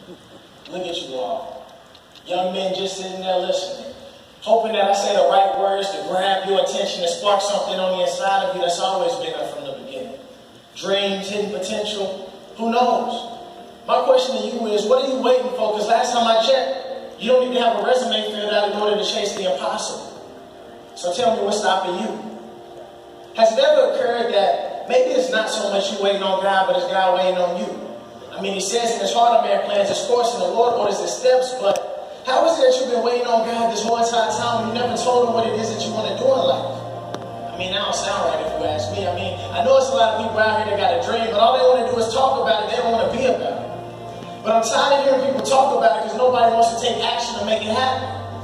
Look at you all. Young men just sitting there listening, hoping that I say the right words to grab your attention and spark something on the inside of you that's always been there from the beginning. Dreams, hidden potential, who knows? My question to you is, what are you waiting for? Because last time I checked, you don't need to have a resume filled out in order to chase the impossible. So tell me, what's stopping you? Has it ever occurred that maybe it's not so much you waiting on God, but it's God waiting on you? I mean, he says in his heart, a man plans his course, and the Lord orders his steps, but how is it that you've been waiting on God this whole entire time and you never told him what it is that you want to do in life? I mean, that don't sound right if you ask me. I mean, I know it's a lot of people out here that got a dream, but all they want to do is talk about it. They don't want to be about it. But I'm tired of hearing people talk about it because nobody wants to take action to make it happen.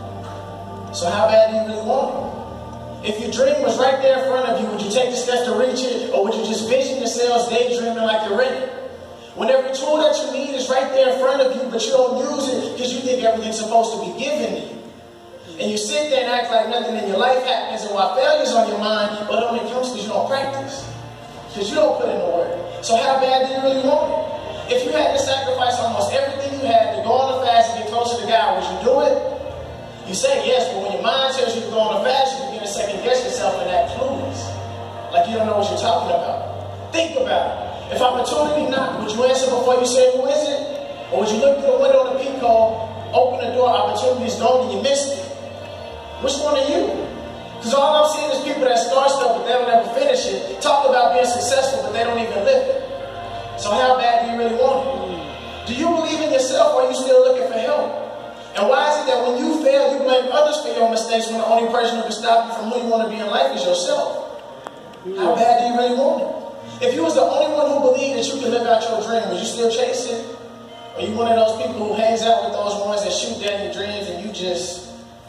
So how bad do you really want it? If your dream was right there in front of you, would you take the steps to reach it, or would you just vision yourselves daydreaming like you're ready? When every tool that you need is right there in front of you, but you don't use it because you think everything's supposed to be given to you. And you sit there and act like nothing in your life happens, and while failure's on your mind, but it only comes because you don't practice. Because you don't put in the work. So how bad do you really want it? If you had to sacrifice almost everything you had to go on a fast and get closer to God, would you do it? You say yes, but when your mind tells you to go on a fast, you begin to second guess yourself and act clueless. Like you don't know what you're talking about. Think about it. If opportunity knocked, would you answer before you say, who is it? Or would you look through the window of the peephole, open the door, opportunity's gone, and you missed it? Which one are you? Because all I'm seeing is people that start stuff, but they don't ever finish it, talk about being successful, but they don't even live it. So how bad do you really want it? Do you believe in yourself, or are you still looking for help? And why is it that when you fail, you blame others for your mistakes when the only person who can stop you from who you want to be in life is yourself? How bad do you really want it? If you was the only one who believed that you could live out your dream, would you still chase it? Or you one of those people who hangs out with those ones that shoot down your dreams and you just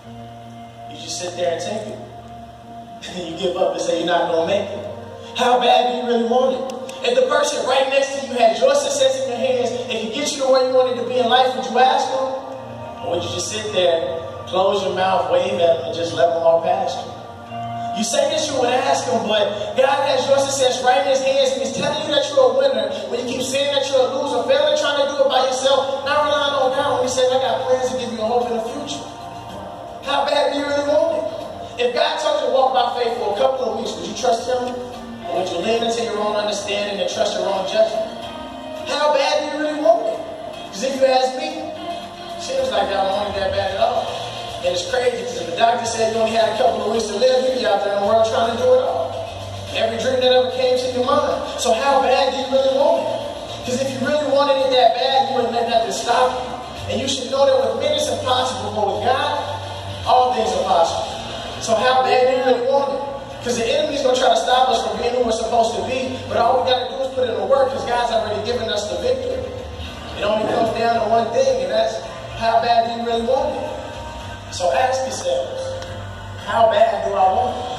sit there and take it? And you give up and say you're not going to make it. How bad do you really want it? If the person right next to you had your success in your hands and could get you to where you wanted to be in life, would you ask them? Or would you just sit there, close your mouth, wave at them, and just let them walk past you? You say that you would ask him, but God has your success right in his hands, and he's telling you that you're a winner. When you keep saying that you're a loser, failing trying to do it by yourself, not relying on God when he says, I got plans to give you a hope in the future. How bad do you really want it? If God told you to walk by faith for a couple of weeks, would you trust him? Or would you lean into your own understanding and trust your own judgment? How bad do you really want it? Because if you ask me, it seems like I don't want it that bad at all. And it's crazy because if the doctor said you only had a couple of weeks to live, you'd be out there in the world trying to do it all. Every dream that ever came to your mind. So how bad do you really want it? Because if you really wanted it that bad, you wouldn't let nothing stop you. And you should know that with men it's impossible, but with God, all things are possible. So how bad do you really want it? Because the enemy's going to try to stop us from being who we're supposed to be, but all we got to do is put in the work because God's already given us the victory. It only comes down to one thing, and that's how bad do you really want it? So ask yourselves, how bad do I want it?